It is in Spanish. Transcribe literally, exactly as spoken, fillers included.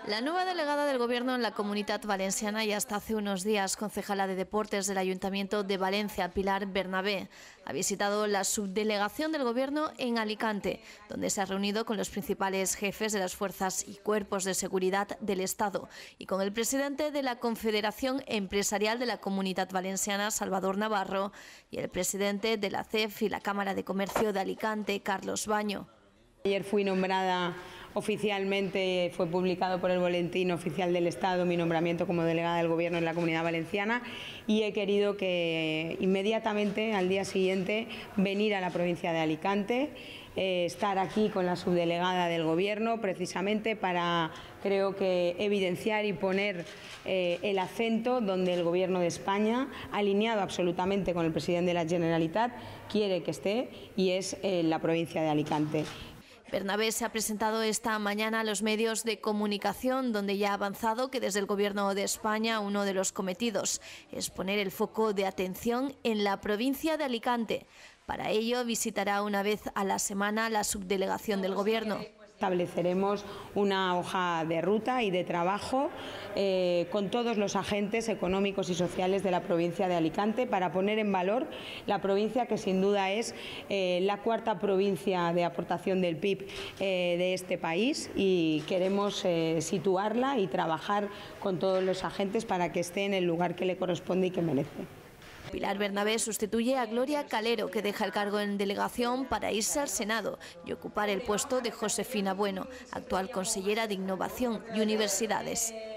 La nueva delegada del Gobierno en la Comunitat Valenciana y hasta hace unos días concejala de Deportes del Ayuntamiento de Valencia, Pilar Bernabé, ha visitado la subdelegación del Gobierno en Alicante, donde se ha reunido con los principales jefes de las fuerzas y cuerpos de seguridad del Estado y con el presidente de la Confederación Empresarial de la Comunitat Valenciana, Salvador Navarro, y el presidente de la C E F y la Cámara de Comercio de Alicante, Carlos Baño. Ayer fui nombrada oficialmente, fue publicado por el Boletín Oficial del Estado mi nombramiento como delegada del Gobierno en la Comunidad Valenciana, y he querido que inmediatamente, al día siguiente, venir a la provincia de Alicante, eh, estar aquí con la subdelegada del Gobierno, precisamente para, creo que, evidenciar y poner eh, el acento donde el Gobierno de España, alineado absolutamente con el presidente de la Generalitat, quiere que esté, y es eh, la provincia de Alicante. Bernabé se ha presentado esta mañana a los medios de comunicación, donde ya ha avanzado que desde el Gobierno de España uno de los cometidos es poner el foco de atención en la provincia de Alicante. Para ello visitará una vez a la semana la subdelegación del Gobierno. Estableceremos una hoja de ruta y de trabajo eh, con todos los agentes económicos y sociales de la provincia de Alicante para poner en valor la provincia que sin duda es eh, la cuarta provincia de aportación del P I B eh, de este país, y queremos eh, situarla y trabajar con todos los agentes para que esté en el lugar que le corresponde y que merece. Pilar Bernabé sustituye a Gloria Calero, que deja el cargo en delegación para irse al Senado y ocupar el puesto de Josefina Bueno, actual consellera de Innovación y Universidades.